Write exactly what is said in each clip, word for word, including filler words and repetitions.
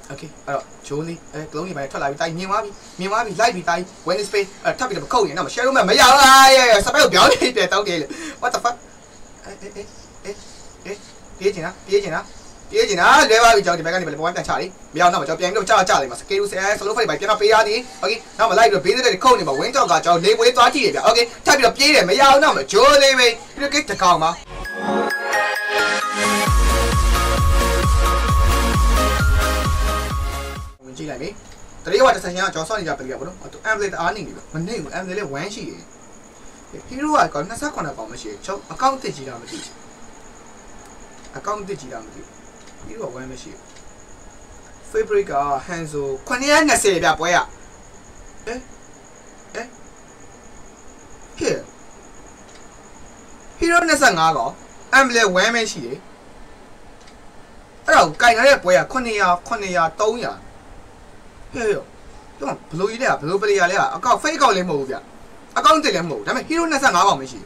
Okay, alors, Jolie, eh, Glony, my told I die, Mimabi, Mimabi, Live, die, when it's paid, a topic of coding, I'm a shadow, my eye, Sabel, what the fuck? Eh, eh, eh, eh, Piagina, Piagina, Piagina, never be joking the one Charlie. We are not joking, no Charlie, must kill say, so by Piano Piadi. Okay, now my life will be the coding, but winter got your name with Tati. Okay, type of Pied, may I know, Jolie, you get the karma. Like me, three what is a young Johnson Japanese to emulate the earning. My name emulate when she is. Hero I got a second about machine, so account the Gilamity. Account the Gilamity. Hero when machine. Fabrica, Hanzo, Quaniana say that way. Eh? Eh? Here. Hero Nasangago, emulate when machine. Oh, kind of boy, Quania, Quania, Toya. Hey, don't blow it up, blow it up. I got fake all the move. I can't tell him move. I mean, hero doesn't have a machine.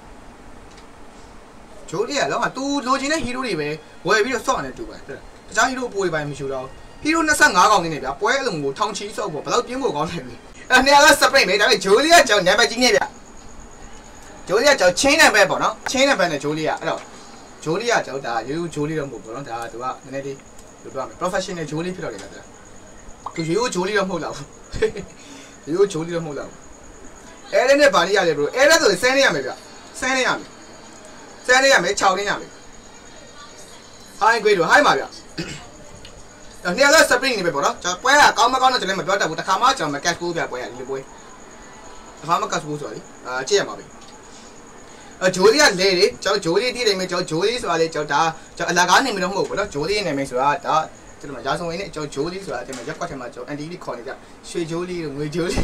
Julia, long two lodging a hero way, where we saw it to it. The Jahiro boy by Michel. Hero doesn't have any of boy and will tongue cheese over, but you move on him. And they are separate, I mean, Julia, Joe never Geneva. Julia, Joe chain and web, no? Chain and banner, Julia. No. Julia, Joe, you, Julia, move on to that. Professional Julie Pilot. You Julie of Molo. You Julie of Molo. Ellen the body, I bro. Ella to the Saniam. Saniam. Saniam, Chowdiam. Hi, great to high Maria. The near last spring in the Bora. Where I come on to them about with a camera on my cat school boy and the boy. The Hamakas Buzoli, uh, Chiamabi. A Julia lady, Joe Julie did a major Julie's or a Jota, Lagani in the home, but Julie and a Mesa. My Jason in it, Joe Julie, so I think I just got him and he called it. She Julie and we Julie.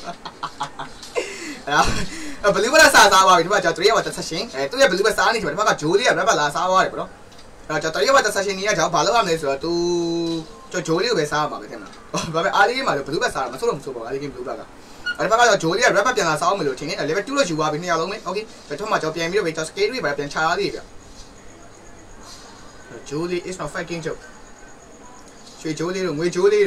I believe what I saw about three hours of sashing, and two believe a sign about Julie and Rabba last hour. I tell you what the sashing here, Palo and this to Julie with Sama with him. But I am a blue Sama, so I give blue bagger. I forgot Julie, Rabba and I saw me looking in, I live two you are in the alone. Okay, the too much of the Emir with a scary weapon child. Julie is not faking joke. Julie, we Julie.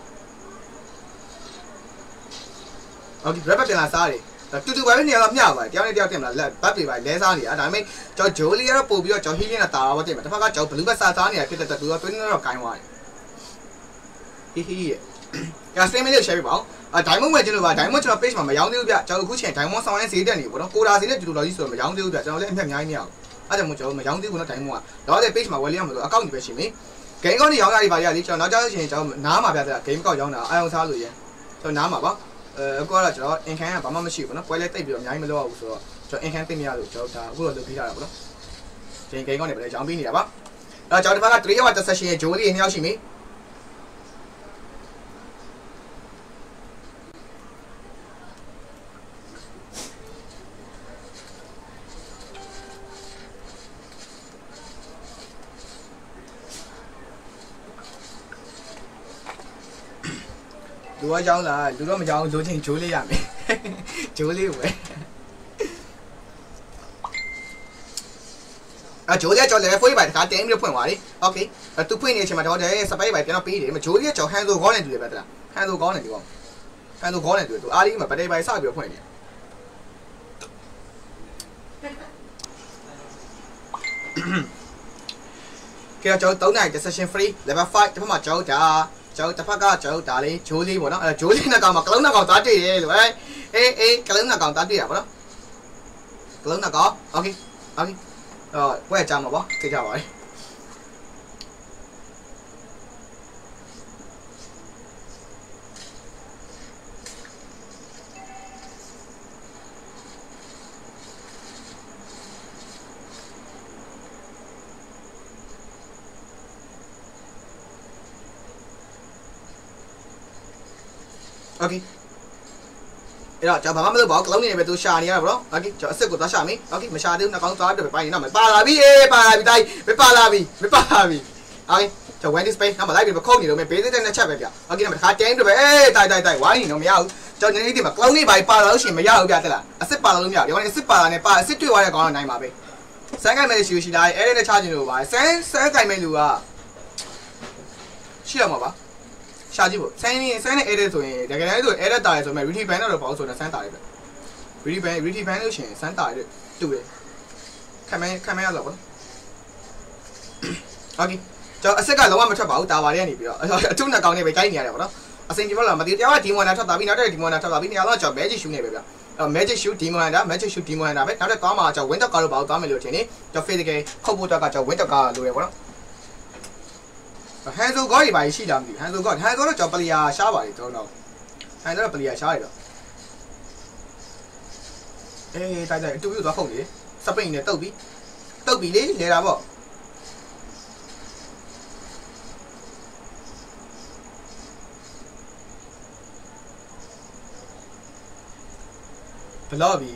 Okay, Rebecca and Sari. The two very near Yama, the only thing that Papi by Lesani, and I make Julie or Pubio, Johilin at Tower, but I forgot Joe Blue Satani, I fit the two or twin or kind one. He he. Yes, same in Sherry Bow. A diamond wedge of a diamond of a fish from a young Lubia, Joe Cuchin, time was someone see any, but go out in it to the use of a young Lubia, don't let him young. I don't want to my young Lubia time one. The other fish, my William, account with me. Cái con đi ông này bây giờ nó cho chuyện cho nám mà bây giờ kiếm câu giống nào ai không sao rồi vậy cho nám mà bác có là cho anh khang bảo mà chịu nó quay lại tay biểu nhảy mà lo rồi cho anh khang tìm nhà được cho ta vừa được đi ra rồi đó trên cái con này bây giờ chọn pin này bác rồi cho nó phát three what the session chú đi nhau gì mi Lúa giống là lúa mà giống lúa trên chú lý à mày chú lý vậy à chú lý cho lại phối bài cả tiếng được phối hóa đi ok à tôi phối này chỉ mà thôi để sắp bài cái nó phí để mà chú lý cho hai đôi gói này được vậy ta hai đôi gói này được không hai đôi gói này được tôi ali mà bài bài sao được phối này kia cho tối nàyจะ session free level five cho mà cho trả cháu ta phát ra cháu ta đi chú đi bộ nó chú đi nó còn mà cái lớn nó còn tát đi rồi ấy ê ê cái lớn nó còn tát đi à bộ đó cái lớn nó có ok ok rồi quay chào mà bó thì chào rồi ok rồi cho bà má mới bỏ cái lống này về tôi xài nha bro ok cho sức của ta xài mi ok mà xài được nó còn toán được phải bay nó phải ba la bi ba la bi tay phải ba la bi phải ba la bi ok cho quen display nó mà lấy được mà không gì được mày bé tới nó chắc vậy kìa ok nó mà khá chén được vậy ê tay tay tay quá gì nó mày ao cho những cái gì mà lống này bài ba la xí mày ao kìa thế là à xếp ba la luôn nhỉ còn xếp ba la này ba xếp tuyệt vời còn là này mà bé sáng cái mày xíu xí đây ê nó charge nhiều vậy sáng sáng cái mày lừa à chưa mà ba ရှာကြည့်ဖို့ဆန်းနေဆန်းနေ edit ဆိုရင်တကယ်တမ်းဆို edit တာရဆိုမဲ့ retrieve ban တော့ပေါ့ဆိုတော့ဆန်းတာရပဲ retrieve ban retrieve ban လို့ရှိရင်ဆန်းတာရတူတယ်ခံမခံမရတော့ပေါ့ okay ကျွန်တော်အဆက်ကလုံးဝမထွက်ပါဘူးတာပါလေးကနေပြီးတော့အထုနှစ်ကောင်နဲ့ပဲကြိုက်နေရတယ်ပေါ့နော်အစင်ဒီဘောလာမသိတရားကဒီမွန်နာထွက်တာပြီးနောက်တဲ့ဒီမွန်နာထွက်တာပြီးနေရာတော့ကျွန်တော် magic shoe နဲ့ပဲဗျအဲ့ magic shoe ဒီမွန်နာ magic shoe ဒီမွန်နာပဲနောက်တဲ့သွားမှာကျွန်တော် winter car လို့ပါလို့သွားမယ်လို့ထင်နေကျွန်တော် physical ခုတ်ဖို့တော့ကကျွန်တော် winter car လို့ရပေါ့နော် Hanzo ကောတွေပါရှိလားမသိဘူး Hanzo ကော Hanzo တော့ကျွန်တော် player ရှားပါတယ်ကျွန်တော် Hanzo တော့ player ရှားရတော့အေးတိုက်တိုက်အတူတူသွားခုတ်နေစပိန်နဲ့တုတ်ပြီးတုတ်ပြီးလေလဲတာပေါ့ဘလော့ဘီ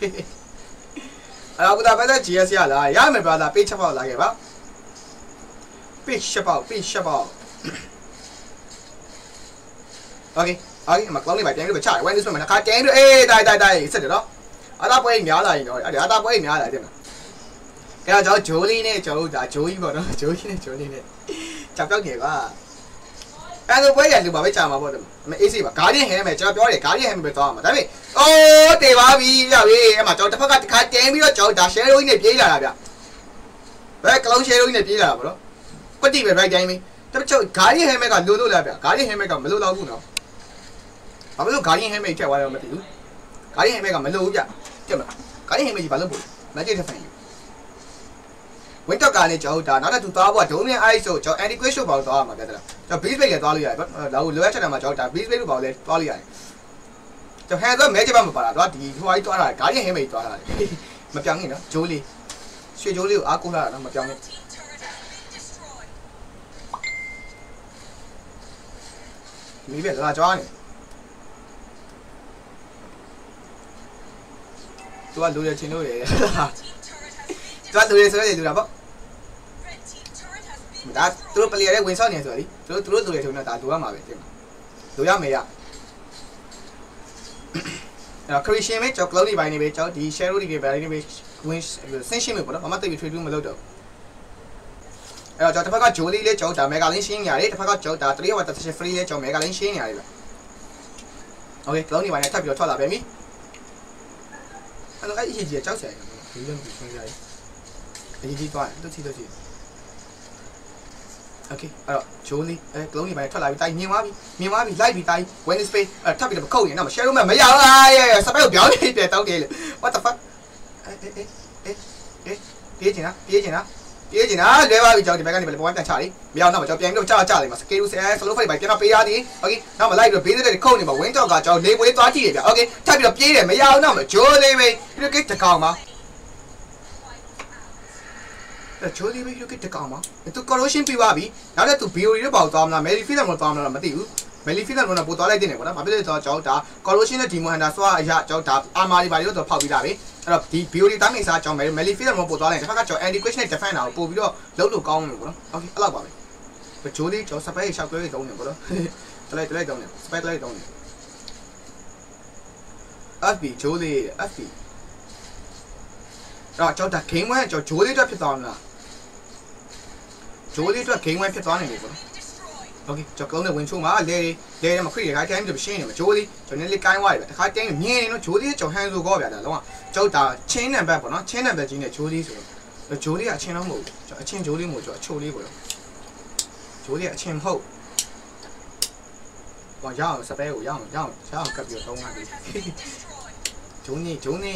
အဲ့တော့ဒါပဲ G S ရလားရမယ်ဗျာလားပေးချက်ပေါက်လာခဲ့ပါပေးချက်ပေါက်ပေးချက်ပေါက် Okay okay မကောင်းနေပါတန်းလို့ပဲချတယ် when this one ခါတန်းလို့အေးတိုင်တိုင်တိုင်ဆက်တယ်နော်အသာပွဲများလာရင်တော့အဲ့ဒါအသာပွဲများလာတယ်မှာအဲ့တော့ကျွန်တော်ဂျိုလီနဲ့ကျွန်တော်ဒါဂျိုကြီးပေါ့နော်ဂျိုကြီးနဲ့ဂျိုလီနဲ့ကြောက်ကြောက်နေပါအဲ့လိုပွဲရလူပါပဲကြာမှာပေါ့တယ်မအေးစိပါဂါးရင်ဟဲမယ်ကျွန်တော်ပြောတယ်ဂါးရင်ဟဲမယ်ပဲသွားမှာဒါပေမဲ့အိုးတေပါပြီဗျာပြီအဲ့မှာကျွန်တော်တစ်ဖက်ကတစ်ခါတင်းပြီးတော့ကျွန်တော်ဒါ share ကြီးနဲ့ပြေးလာတာဗျဘယ်ကလုံး share ကြီးနဲ့ပြေးလာတာပေါ့နော်ကွက်တိပဲ right တိုင်းပြီတပချုပ်ဂါးရင်ဟဲမယ်ကလိုလို့လားဗျဂါးရင်ဟဲမယ်ကမလိုတော့ဘူးနော်ဘာလို့ဂါးရင်ဟဲမယ်ထက်သွားတော့မသိဘူးဂါးရင်ဟဲမယ်ကမလိုဘူးဗျကြက်မလားဂါးရင်ဟဲမယ်ကြီးဘာလို့ပို့မကြည့်တဲ့ဖိုင်ဝင်းတော့ကနေကျွန်တော်ဒါနောက်တစ်သူသွားဖို့ဒုံးမြအိုက်ဆိုကျွန်တော် anti quiz show ပေါ့သွားမှာပြတယ်လားကျွန်တော် base plate လည်းသွားလို့ရတယ်ပေါ့ဒါကိုလိုအပ်ချက်တယ်မှာကျွန်တော်ဒါ base plate လို့ပေါ့လဲသွားလို့ရတယ်ကျွန်တော်ဟန်ဆို magic ဘာမပါတာတော့ဒီဟိုအိုက်သွားတာဂါးရင်ဟဲမယ်သွားတာမပြောင်းနေနော်ဂျိုးလေးရွှေဂျိုးလေးကိုအားကိုးလာတာနော်မပြောင်းနဲ့မိပဲလာကြွားနေသူကလူရချင်းလို့ရတယ်သူကလူရဆိုရလူတာပေါ့ဒါသူတို့ပလီရတဲ့ဝင်ဆောက်နေဆိုတော့သူတို့သူတို့လူရထုံတော့ဒါလူရမှာပဲတင်မှာလူရမေရအဲ့တော့ creation ပဲကျွန်တော် cloud တွေပိုင်းနေပဲကျွန်တော်ဒီ share တွေပဲဗာနေပဲဝင်ဆင်းရှင်းမယ်ပေါ့နော်ဘာမှတိတ်ပြီး trade မလုပ်တော့အဲ့တော့ကျွန်တော်တစ်ဖက်က Jolly လေးကျွန်တော်ဒါ mega link ရှင်းနေရတယ်တစ်ဖက်ကကျွန်တော်ဒါthree hour session free လေးကျွန်တော် mega link ရှင်းနေရတယ်ဗျ Okay cloud တွေပိုင်းနဲ့ထပ်ပြီးတော့ထွက်လာပြန်ပြီအဲ့တော့အဲ့အရေးကြီးကြောက်စရာဒီလိုမျိုးရှင်းရတယ်အရေးကြီးသွားတယ်တို့စီတို့စီ Okay အဲ့တော့ Jolly အဲကလုံးကြီးပိုင်းထွက်လာပြီတိုက်မြင်သွားပြီမြင်သွားပြီလိုက်ပြီတိုက် Wednesday အဲ့ထပ်ပြီးတော့ခုတ်ရင်တော့ share လို့မရဘူးအာရဲ့စပယ်ကိုပြောင်းနေပြတောက်တယ်လေ What the fuck အေးအေးအေးအေးပြေးချင်လားပြေးချင်လားပြေးချင်လားလဲပါပြီကျွန်တော်ဒီဘက်ကနေပဲပေါ်ပြန်ချလေးမရအောင်တော့ကျွန်တော်ပြန်ပြီးတော့ချချလိုက်မှာ scale ဆယ် slow fight ပိုင်းပြန်တော့ပေးရသည် Okay နောက်မှလိုက်ပြီးတော့ဘေးတဲ့ခုတ်နေမှာ win dog ကကျွန်တော်လေးဝေးသွားကြည့်ရဗျ Okay ထပ်ပြီးတော့ပြေးတယ်မရအောင်တော့မဂျိုးလေးပဲဒီကိတကောင်မှာဂျိုးလေးပဲဒီကိတကောင်မှာသူ corrosion ပြပါပြီနောက်တော့သူ B O D တော့ပေါက်သွားမလား Melly Field တော့သွားမလားမသိဘူး Melly Field တော့ပို့သွားလိုက်တင်တယ်ပေါ့နော်ဘာဖြစ်လဲဆိုတော့ကျွန်တော်ဒါ corrosion နဲ့ Demon Hunter ဆွာအရာကျွန်တော်ဒါ armor တွေပါလို့တော့ဖောက်ပြီးတာပဲအဲ့တော့ဒီ B O D တိုင်းမိစားကျွန်တော် Melly Field တော့ပို့သွားလိုက်တစ်ခါကကျွန်တော် anti quiz နဲ့ defend တာကိုပို့ပြီးတော့လုံးလို့ကောင်းတယ်ပေါ့နော် Okay အဲ့လောက်ပါပဲဂျိုးလေးကျွန်တော် spray ရှောက်ကွဲလေးတုံးနေပေါ့နော်တလိုက်တလိုက်တုံးနေ spray တလိုက်တုံးနေ F B ဂျိုးလေး F B တော့ကျွန်တော်ဒါ game one ကျွန်တော်ဂျိုးလေးအတွက်ဖြစ်သွားမလားဂျိုးလေးအတွက် game one ဖြစ်သွားနေပြီပေါ့နော် Okay ကျွန်တော်ကလုံးနဲ့ဝင်ချိုးမှာလဲလဲထဲမှာခရီးခိုင်းတိုင်းပြီးရှင်းနေမှာဂျိုးလေးကျွန်တော်လည်းကိုင်းသွားပြီတခါတင်းမြင်းနေနော်ဂျိုးလေးကျွန်တော်ဟန်ဆိုကောဗျာဒါလုံးဝကျွန်တော်ဒါချင်းနံပါတ်ပေါ့နော်ချင်းနံပါတ်ကြီးနဲ့ဂျိုးလေးဆိုတော့ဂျိုးလေးကအချင်းတော့မဟုတ်ဘူးကျွန်တော်အချင်းဂျိုးလေးမဟုတ်ကျွန်တော်အချိုလေးပေါ့နော်ဂျိုးလေးအချင်းမဟုတ်ဘာရအောင်စပယ်ကိုရအောင်ရအောင်ရအောင်ကပ်ပြီးတော့သုံးလိုက်ပြီဂျိုးနေဂျိုးနေ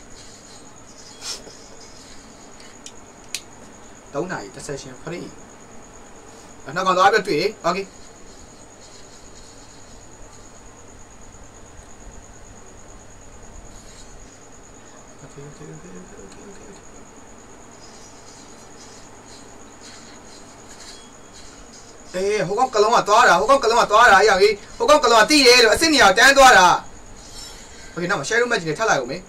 သုံးနိုင်တစ်ဆက်ရှင် free နောက်ကောင်သွားပြီးတွေ့ Okay Okay okay okay okay okayအေးဟိုကောင်ကလုံးကသွားတာဟိုကောင်ကလုံးကသွားတာရောက်ကြီးဟိုကောင်ကလုံးကတိတယ်လို့အစ်စ်နေအောင်တန်းသွားတာ Okay နောက် share room match နဲ့ထပ်လိုက်အောင်မေး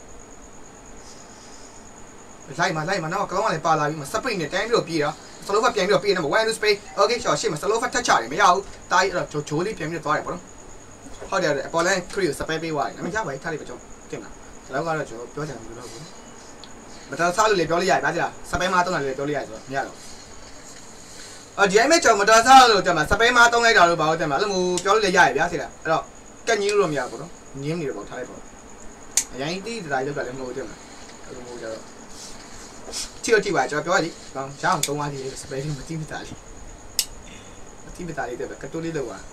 လိုက်မှာလိုက်မှာနောက်ကလုံးကလည်းပါလာပြီးမှစပိတ်နဲ့တန်းပြီးတော့ပြေးတာစလိုဖတ်ပြန်ပြီးတော့ပြေးနေမှာ one to space Okay ရှော့ရှေ့မှာစလိုဖတ်ထက်ချတယ်မရဘူးတားအဲ့တော့ဂျိုးလေးပြန်ပြီးတော့သွားတယ်ပေါ့နော်ဟုတ်တယ်အပေါ်လန်ခရီးကိုစပယ်ပေးသွားတယ်အမေရပါထားလိုက်ပါကျွန်တော်တင်လားဒါတော့ကတော့ကျွန်တော်ပြောချင်တယ်လို့ပေါ့မတော်စားလို့လည်းပြောလို့ရတယ်ဗျာစပယ်မှာတော့လည်းပြောလို့ရတယ်ဆိုတော့မရတော့အော်ဒီအိမ်မဲ့ကျွန်တော်မတော်စားလို့ကျွန်မစပိန်မှာတုံးလိုက်တာလို့ပါတော့ကျွန်မအဲ့လိုမျိုးပြောလို့လည်းရရဗျာသိလားအဲ့တော့ကက်ကြီးလို့မရဘူးနော်ငင်းနေတော့ထားလိုက်ပါအရင်တီးတိုင်းလောက်တာလည်းမဟုတ်ကျွန်မအဲ့လိုမျိုးကြတော့တီတီပါကျွန်တော်ပြောရည်ကောင်းရအောင်သုံးပါးကြီးစပိန်မတိမတာလေးမတိမတာလေးတဲ့ကတိုးလေးလောက်ပါ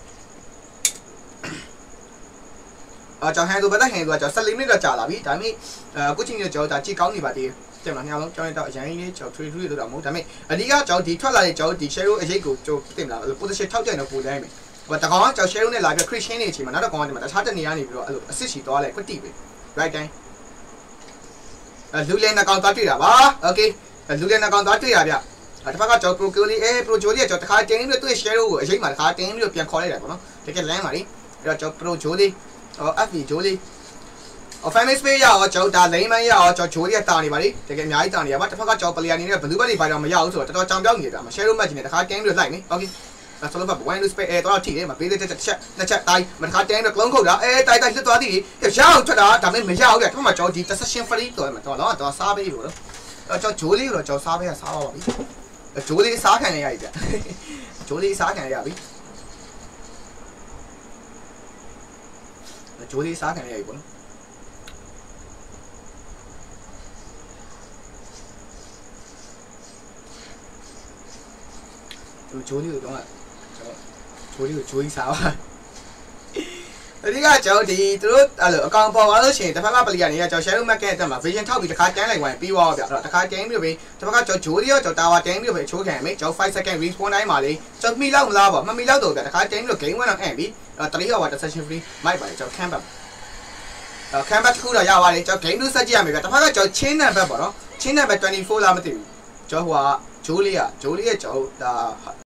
အာကျွန်တော်ဟန်ဆိုပတ်သက်ဟန်ဆိုတော့ကျွန်တော်十四မိနစ်တော့ကြာလာပြီဒါပေမဲ့အခုချိန်ကျကျွန်တော်ဒါကြည့်ကောင်းနေပါသေးတယ်ကျွန်တော်ညလုံးကျွန်တော်တော့အရင်လေးကျွန်တော်ထွေးထွေးလို့တော့မဟုတ်ဒါပေမဲ့အဓိကကျွန်တော်ဒီထွက်လာတဲ့ကျွန်တော်ဒီ share အရေးကိုကျွန်တော်တင်လာ position ထောက်ကျန်တော့ပို့လိုက်မယ်ဟိုတကောင်ကကျွန်တော် share နဲ့လာပြီး Christian နေအချိန်မှာနောက်တစ်ကောင်ကဒီမှာတခြားတနေရာနေပြီးတော့အဲ့လိုအစ်စ်ချီသွားလိုက်ကွတိပဲ right time အဲလူလဲနှကောင်သွားတွေ့တာပါ okay လူလဲနှကောင်သွားတွေ့ရဗျအဲ့တစ်ဖက်ကကျွန်တော် pro ကိုလေးအဲ pro ဂျိုလေးကကျွန်တော်တခါတင်းပြီးတော့သူ့ share ကိုအရေးမှာတခါတင်းပြီးတော့ပြန်ခေါ်လိုက်တာပေါ့နော်တကယ်လမ်းပါလေအဲ့တော့ကျွန်တော် pro ဂျိုလေးဟော F B ဂျိုလေးအော် family space ရအောင်ကျွန်တော်ဒါ lane man ရအောင်ကျွန်တော်ဂျိုလေးကတာနေပါလေတကယ်အများကြီးတာနေရပါတစ်ဖက်ကကျွန်တော် player အနေနဲ့ blue ball တွေပါတော့မရဘူးဆိုတော့တော်တော်ကြောင်ပြောင်းနေတာမှာ share match နဲ့တခါတင်းပြီးတော့လိုက်နေ okay ဒါဆိုတော့ one space အဲတော့ထိတယ်မှာပေးတဲ့တစ်ချက်နှစ်ချက်တိုင်းမတခါတင်းပြီးတော့ clone ခုတ်တာအဲတိုင်းတိုင်းလွတ်သွားသည်ရအောင်ထွက်တာဒါပေမဲ့မရဘူးဗျတစ်ဖက်မှာကျွန်တော်ဒီ session free တော့မှာတော့တော့စားပေးလို့နော်အဲ့ကျွန်တော်ဂျိုလေးကိုတော့ကျွန်တော်စားပေးရစားပါပါပြီဂျိုလေးစားခံရရပြီဗျဂျိုလေးစားခံရရပြီဂျိုလေးစားခံရရပြီပေါ့နော်ဂျိုလေးကိုတော့ကျွန်တော်ဂျိုလေးကိုဂျိုကြီးစားပါအဓိကကျွန်တော်ဒီသူတို့အဲ့လိုအကောင်ပေါ်သွားလို့ရှိရင်တစ်ဖက်ကပလီယာနေကကျွန်တော် share market တက်မှာ vision ထောက်ပြီးတစ်ခါတန်းလိုက်ဝင်ပြီးသွားပါဗျအဲ့တော့တစ်ခါတန်းပြီးပြီးတစ်ဖက်ကကျွန်တော်ဂျိုလေးရောကျွန်တော်တာဝါတန်းပြီးပြီးချိုးခံရမယ်ကျွန်တော်five second respawn time မှာလေကျွန်တော်မိလောက်မလားပေါ့မမိလောက်တော့ဗျတစ်ခါတန်းပြီး game one တော့အန်ပြီးအဲ့တော့three hour session free မိုက်ပါကျွန်တော် camp back အဲ့ camp back ခုတော့ရပါတယ်ကျွန်တော် game လို့စက်ကြည့်ရမယ်ဗျတစ်ဖက်ကကျွန်တော်ချင်းနံပါတ်ပေါ့နော်ချင်းနံပါတ်twenty-fourလားမသိဘူးကျွန်တော်ဟိုကဂျိုလေးကဂျိုလေးရဲ့ကျွန်တော်ဒါ